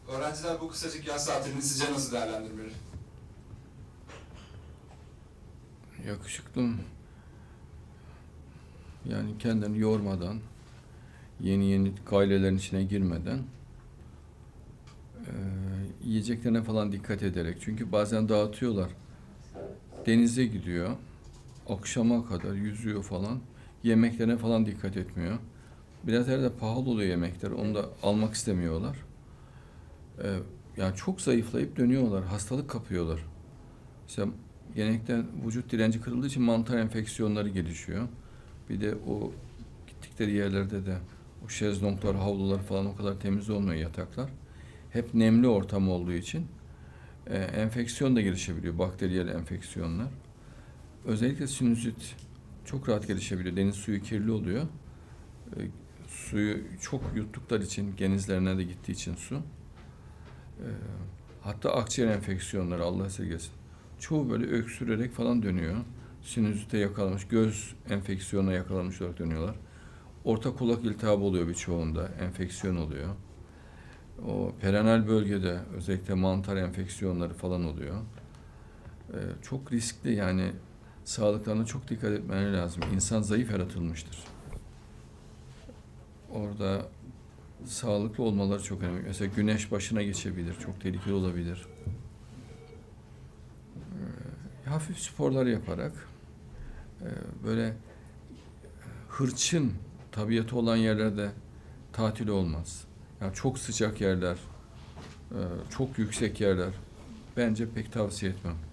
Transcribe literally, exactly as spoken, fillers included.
Öğrenciler bu kısacık yaz tatilini sizce nasıl değerlendirmeli? Yakışıklım. Yani kendini yormadan, yeni yeni gailelerin içine girmeden, e, yiyeceklerine falan dikkat ederek. Çünkü bazen dağıtıyorlar. Denize gidiyor. Akşama kadar yüzüyor falan. Yemeklerine falan dikkat etmiyor. Biraz yerde pahalı oluyor yemekler. Onu da almak istemiyorlar. E, yani çok zayıflayıp dönüyorlar. Hastalık kapıyorlar. İşte genellikle vücut direnci kırıldığı için mantar enfeksiyonları gelişiyor. Bir de o gittikleri yerlerde de o şezlonglar, havlular falan o kadar temiz olmuyor yataklar. Hep nemli ortam olduğu için e, enfeksiyon da gelişebiliyor, bakteriyel enfeksiyonlar. Özellikle sinüzit çok rahat gelişebiliyor. Deniz suyu kirli oluyor. E, suyu çok yuttukları için, genizlerine de gittiği için su. E, hatta akciğer enfeksiyonları Allah esirgesin. Çoğu böyle öksürerek falan dönüyor. Sinüzite yakalanmış, göz enfeksiyonuna yakalanmış olarak dönüyorlar. Orta kulak iltihabı oluyor birçoğunda, enfeksiyon oluyor. O perenal bölgede özellikle mantar enfeksiyonları falan oluyor. Ee, çok riskli yani sağlıklarına çok dikkat etmeleri lazım. İnsan zayıf yaratılmıştır. Orada sağlıklı olmaları çok önemli. Mesela güneş başına geçebilir, çok tehlikeli olabilir. Ee, hafif sporlar yaparak e, böyle hırçın tabiatı olan yerlerde tatil olmaz. Yani çok sıcak yerler, e, çok yüksek yerler bence pek tavsiye etmem.